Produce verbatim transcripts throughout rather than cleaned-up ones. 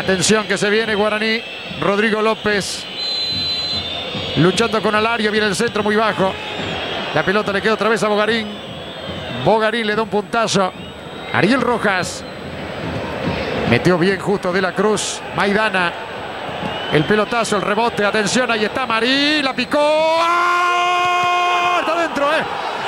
Atención que se viene Guaraní. Rodrigo López luchando con Alario. Viene el centro muy bajo. La pelota le queda otra vez a Bogarín. Bogarín le da un puntazo. Ariel Rojas. Metió bien justo de la Cruz. Maidana. El pelotazo, el rebote. Atención, ahí está Marí. La picó. ¡Ah! Está adentro, ¿eh?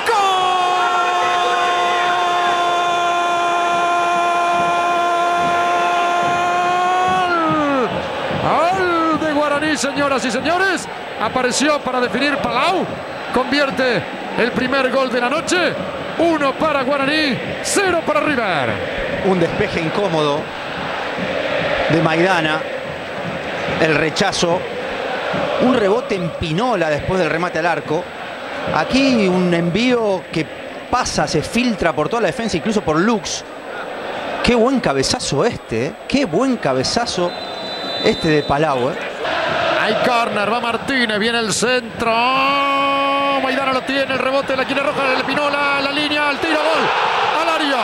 ¡Gol! De Guaraní, señoras y señores. Apareció para definir Palau. Convierte el primer gol de la noche. Uno para Guaraní, cero para River. Un despeje incómodo de Maidana. El rechazo. Un rebote en Pinola después del remate al arco. Aquí un envío que pasa, se filtra por toda la defensa, incluso por Lux. Qué buen cabezazo este, ¿eh? Qué buen cabezazo este de Palau, ¿eh? Hay córner, va Martínez, viene el centro. Maidana lo tiene, el rebote, la quiere Roja, el Pinola, la línea, el tiro, gol. Alario.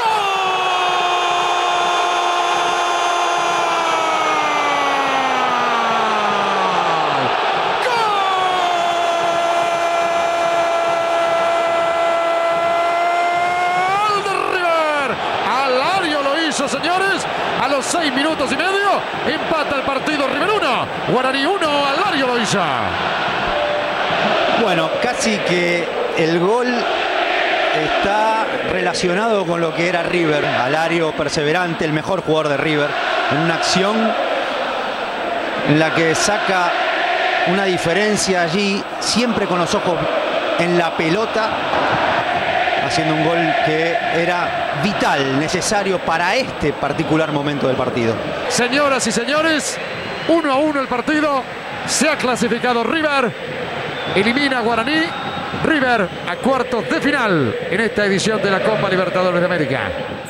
Señores, a los seis minutos y medio empata el partido. River uno, Guaraní uno. Alario lo hizo. Bueno, casi que el gol está relacionado con lo que era River. Alario perseverante, el mejor jugador de River, en una acción en la que saca una diferencia allí, siempre con los ojos en la pelota, haciendo un gol que era vital, necesario para este particular momento del partido. Señoras y señores, uno a uno el partido. Se ha clasificado River. Elimina a Guaraní. River a cuartos de final en esta edición de la Copa Libertadores de América.